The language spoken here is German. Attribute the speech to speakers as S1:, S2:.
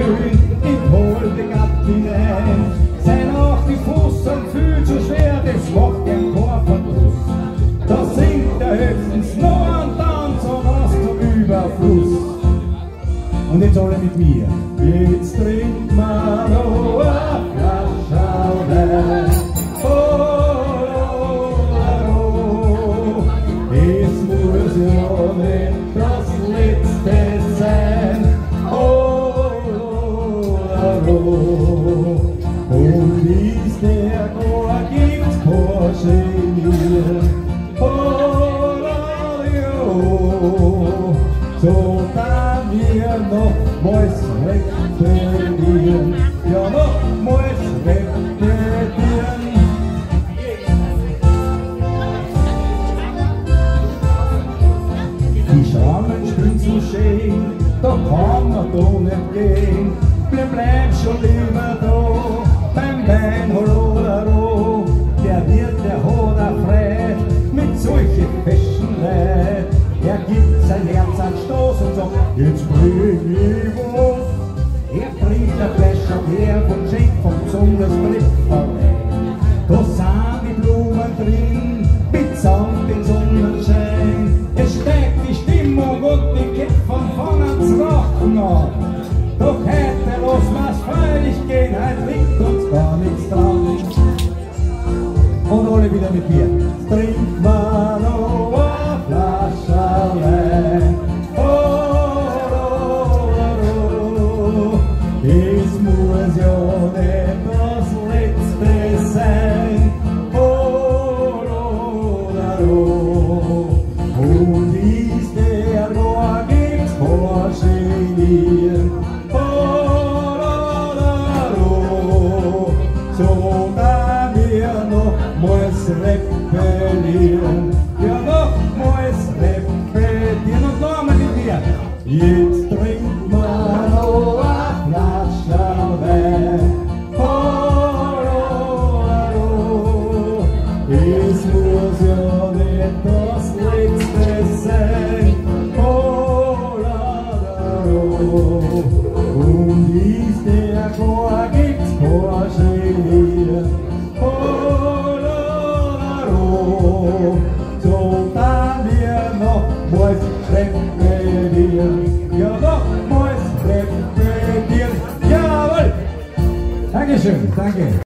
S1: schön, ich hol die Gattin ein. Sein auch die Fuß und fühlt so schwer, das macht den Chorverdruss. Da singt er höchstens nur und dann so was zum Überfluss. Und jetzt alle mit mir. Jetzt trinkt man noch eine Flasche Wein. Oh, es muss ja nicht das Letzte sein. Und wie's der Chor gibt, Chorgenier. So dann wir nochmals repetieren, ja nochmals repetieren. Die Schrammen spielen so schön, da kann man da nicht gehen. Wir bleiben schon immer da, beim Wein, Holodaro. Der Wirt, der hat er frei, mit solchen feschen Leid. Er gibt sein Herz an Stoß und sagt, jetzt bring ich was. Er bringt ein Flasche her und schenkt vom Zungesbrett. Da sind die Blumen drin, mitsamt den Sonnenschein. Es steigt die Stimmung und die geht von vorn ans Rochen an. Doch heute lassen wir's freilich gehen, heute liegt uns gar nichts dran. Und alle wieder mit mir. Trinkt man noch eine Flasche Wein. Oh, es muss ja nicht das Letzte sein. Und wie's der Chor gibt, Chorgenier. So da wir nochmals repetieren, ja nochmals repetieren und noch einmal mit mir. Jetzt trinkt man noch eine Flasche Wein. Es muss ja nicht das Letzte sein. Und wie's der Chor gibt, Chorgenier. So dann wir nochmals repetieren, ja nochmals repetieren. Jawohl! Dankeschön, danke.